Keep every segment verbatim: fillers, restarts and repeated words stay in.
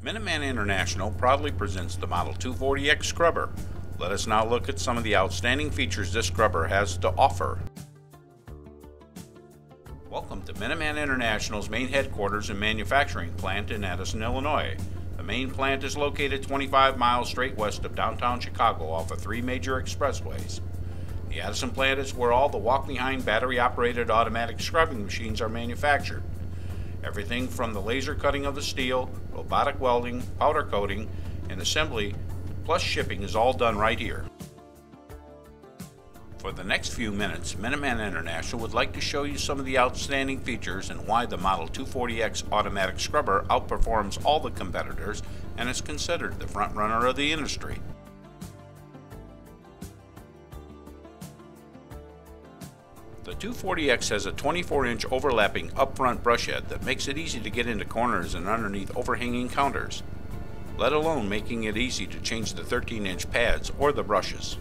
Minuteman International proudly presents the Model two forty X scrubber. Let us now look at some of the outstanding features this scrubber has to offer. Welcome to Minuteman International's main headquarters and manufacturing plant in Addison, Illinois. The main plant is located twenty-five miles straight west of downtown Chicago off of three major expressways. The Addison plant is where all the walk-behind battery-operated automatic scrubbing machines are manufactured. Everything from the laser cutting of the steel, robotic welding, powder coating, and assembly, plus shipping is all done right here. For the next few minutes, Minuteman International would like to show you some of the outstanding features and why the Model two forty X automatic scrubber outperforms all the competitors and is considered the front runner of the industry. The two forty X has a twenty-four inch overlapping up-front brush head that makes it easy to get into corners and underneath overhanging counters, let alone making it easy to change the thirteen inch pads or the brushes.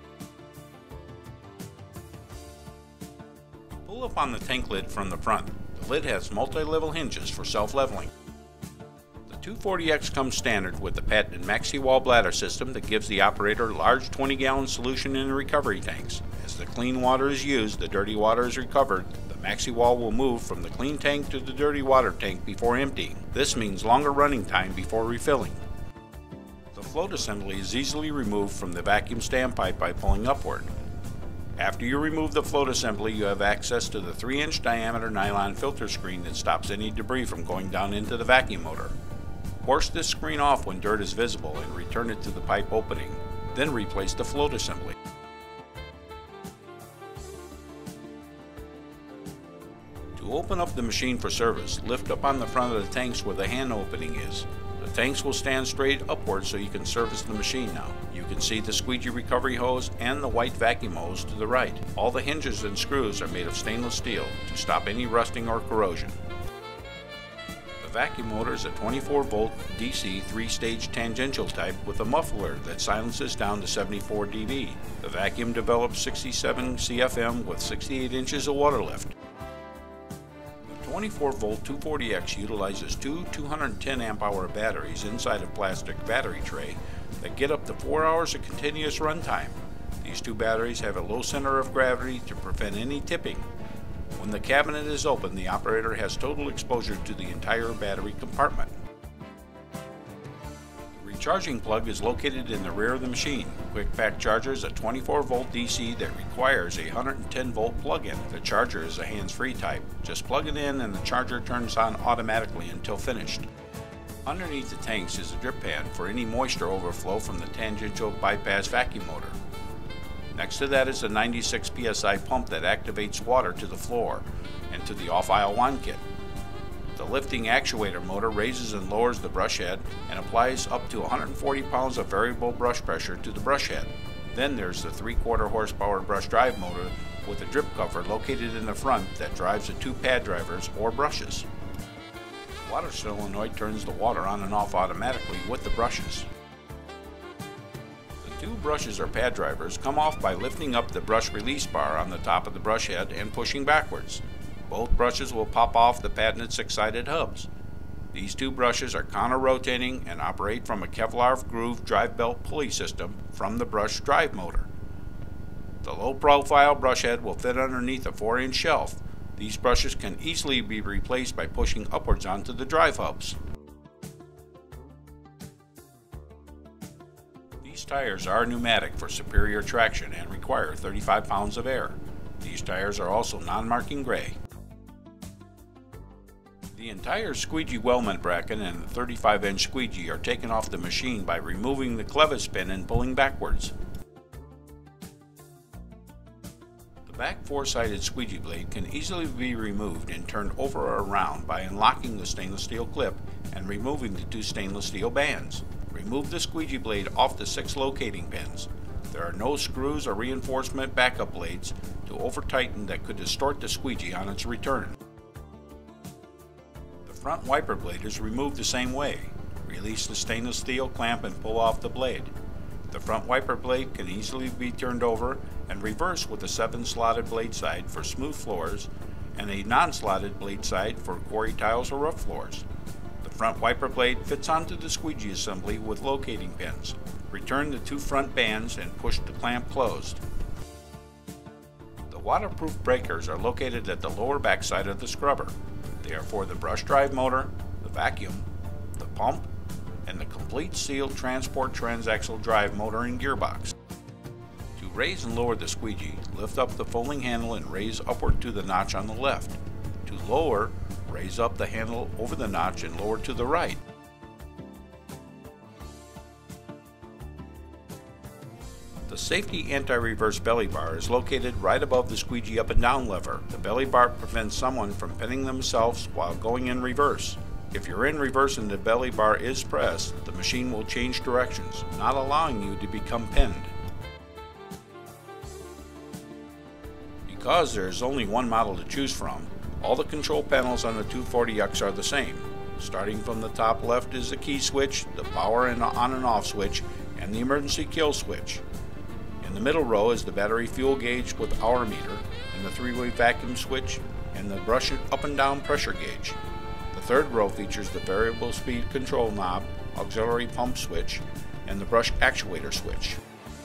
Pull up on the tank lid from the front. The lid has multi-level hinges for self-leveling. The two forty X comes standard with the patented maxi-wall bladder system that gives the operator large twenty gallon solution in the recovery tanks. As the clean water is used, the dirty water is recovered. The maxi-wall will move from the clean tank to the dirty water tank before emptying. This means longer running time before refilling. The float assembly is easily removed from the vacuum standpipe by pulling upward. After you remove the float assembly, you have access to the three inch diameter nylon filter screen that stops any debris from going down into the vacuum motor. Force this screen off when dirt is visible and return it to the pipe opening. Then replace the float assembly. To open up the machine for service, lift up on the front of the tanks where the hand opening is. The tanks will stand straight upward so you can service the machine now. You can see the squeegee recovery hose and the white vacuum hose to the right. All the hinges and screws are made of stainless steel to stop any rusting or corrosion. The vacuum motor is a twenty-four volt D C three stage tangential type with a muffler that silences down to seventy-four D B. The vacuum develops sixty-seven C F M with sixty-eight inches of water lift. twenty-four volt two forty X utilizes two two hundred ten amp hour batteries inside a plastic battery tray that get up to four hours of continuous runtime. These two batteries have a low center of gravity to prevent any tipping. When the cabinet is open, the operator has total exposure to the entire battery compartment. The recharging plug is located in the rear of the machine. Quick Pack Charger is a twenty-four volt D C that requires a one hundred ten volt plug-in. The charger is a hands-free type. Just plug it in and the charger turns on automatically until finished. Underneath the tanks is a drip pad for any moisture overflow from the tangential bypass vacuum motor. Next to that is a ninety-six P S I pump that activates water to the floor and to the off-aisle wand kit. The lifting actuator motor raises and lowers the brush head and applies up to one hundred forty pounds of variable brush pressure to the brush head. Then there's the three quarter horsepower brush drive motor with a drip cover located in the front that drives the two pad drivers or brushes. The water solenoid turns the water on and off automatically with the brushes. The two brushes or pad drivers come off by lifting up the brush release bar on the top of the brush head and pushing backwards. Both brushes will pop off the patented six-sided hubs. These two brushes are counter-rotating and operate from a Kevlar groove drive belt pulley system from the brush drive motor. The low-profile brush head will fit underneath a four inch shelf. These brushes can easily be replaced by pushing upwards onto the drive hubs. These tires are pneumatic for superior traction and require thirty-five pounds of air. These tires are also non-marking gray. The entire squeegee weldment bracket and the thirty-five inch squeegee are taken off the machine by removing the clevis pin and pulling backwards. The back four-sided squeegee blade can easily be removed and turned over or around by unlocking the stainless steel clip and removing the two stainless steel bands. Remove the squeegee blade off the six locating pins. There are no screws or reinforcement backup blades to over-tighten that could distort the squeegee on its return. The front wiper blade is removed the same way. Release the stainless steel clamp and pull off the blade. The front wiper blade can easily be turned over and reversed with a seven slotted blade side for smooth floors and a non-slotted blade side for quarry tiles or rough floors. The front wiper blade fits onto the squeegee assembly with locating pins. Return the two front bands and push the clamp closed. The waterproof breakers are located at the lower backside of the scrubber. They are for the brush drive motor, the vacuum, the pump, and the complete sealed transport transaxle drive motor and gearbox. To raise and lower the squeegee, lift up the folding handle and raise upward to the notch on the left. To lower, raise up the handle over the notch and lower to the right. The safety anti-reverse belly bar is located right above the squeegee up and down lever. The belly bar prevents someone from pinning themselves while going in reverse. If you're in reverse and the belly bar is pressed, the machine will change directions, not allowing you to become pinned. Because there is only one model to choose from, all the control panels on the two forty X are the same. Starting from the top left is the key switch, the power and on and off switch, and the emergency kill switch. In the middle row is the battery fuel gauge with hour meter, and the three-way vacuum switch, and the brush up and down pressure gauge. The third row features the variable speed control knob, auxiliary pump switch, and the brush actuator switch.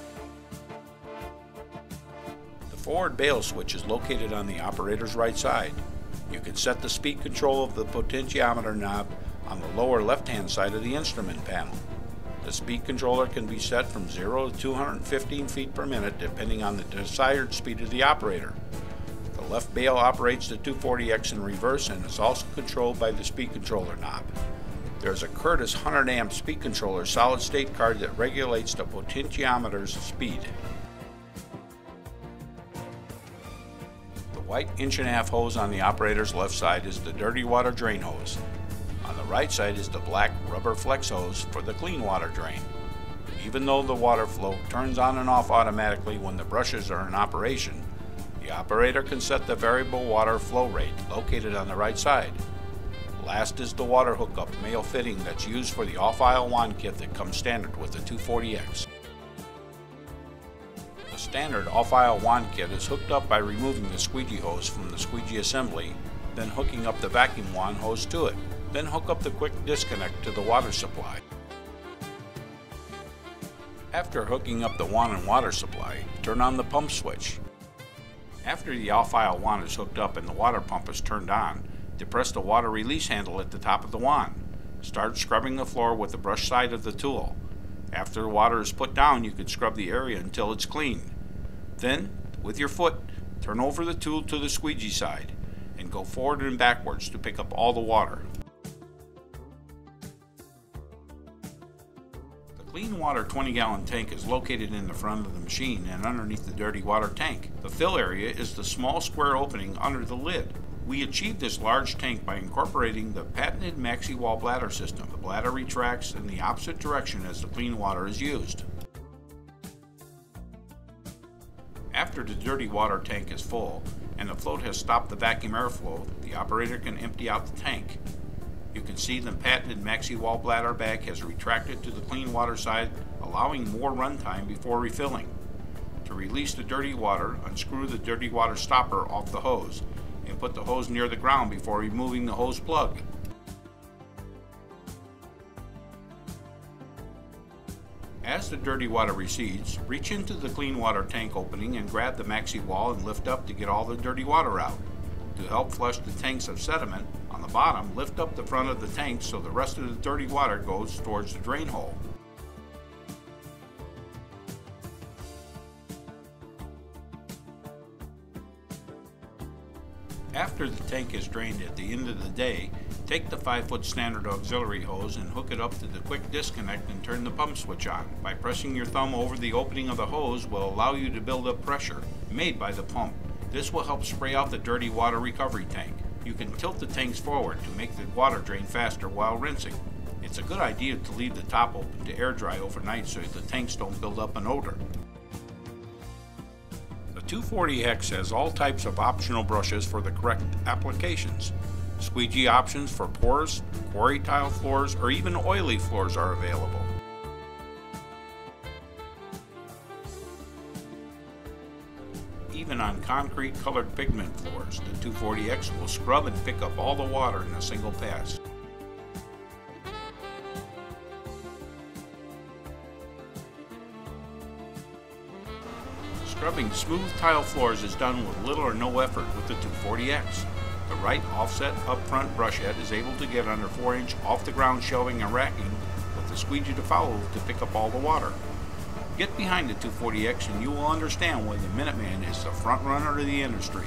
The forward bail switch is located on the operator's right side. You can set the speed control of the potentiometer knob on the lower left-hand side of the instrument panel. The speed controller can be set from zero to two hundred fifteen feet per minute depending on the desired speed of the operator. The left bail operates the two forty X in reverse and is also controlled by the speed controller knob. There is a Curtis one hundred amp speed controller solid state card that regulates the potentiometer's speed. The white inch and a half hose on the operator's left side is the dirty water drain hose. On the right side is the black rubber flex hose for the clean water drain. Even though the water flow turns on and off automatically when the brushes are in operation, the operator can set the variable water flow rate located on the right side. Last is the water hookup male fitting that's used for the off-aisle wand kit that comes standard with the two forty X. The standard off-aisle wand kit is hooked up by removing the squeegee hose from the squeegee assembly, then hooking up the vacuum wand hose to it. Then hook up the quick disconnect to the water supply. After hooking up the wand and water supply, turn on the pump switch. After the off-aisle wand is hooked up and the water pump is turned on, depress the water release handle at the top of the wand. Start scrubbing the floor with the brush side of the tool. After the water is put down, you can scrub the area until it's clean. Then, with your foot, turn over the tool to the squeegee side and go forward and backwards to pick up all the water. The clean water twenty gallon tank is located in the front of the machine and underneath the dirty water tank. The fill area is the small square opening under the lid. We achieved this large tank by incorporating the patented maxi wall bladder system. The bladder retracts in the opposite direction as the clean water is used. After the dirty water tank is full and the float has stopped the vacuum airflow, the operator can empty out the tank. You can see the patented maxi wall bladder bag has retracted to the clean water side, allowing more runtime before refilling. To release the dirty water, unscrew the dirty water stopper off the hose and put the hose near the ground before removing the hose plug. As the dirty water recedes, reach into the clean water tank opening and grab the maxi wall and lift up to get all the dirty water out. To help flush the tanks of sediment, on the bottom, lift up the front of the tank so the rest of the dirty water goes towards the drain hole. After the tank is drained at the end of the day, take the five foot standard auxiliary hose and hook it up to the quick disconnect and turn the pump switch on. By pressing your thumb over the opening of the hose will allow you to build up pressure made by the pump. This will help spray out the dirty water recovery tank. You can tilt the tanks forward to make the water drain faster while rinsing. It's a good idea to leave the top open to air dry overnight so the tanks don't build up an odor. The two forty X has all types of optional brushes for the correct applications. Squeegee options for porous, quarry tile floors, or even oily floors are available. Even on concrete colored pigment floors, the two forty X will scrub and pick up all the water in a single pass. Scrubbing smooth tile floors is done with little or no effort with the two forty X. The right offset up-front brush head is able to get under four inch off-the-ground shelving and racking with the squeegee to follow to pick up all the water. Get behind the two forty X and you will understand why the Minuteman is the front runner of the industry.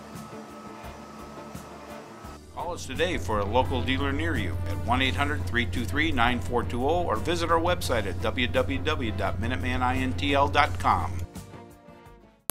Call us today for a local dealer near you at one eight hundred, three two three, nine four two zero or visit our website at w w w dot minuteman intl dot com.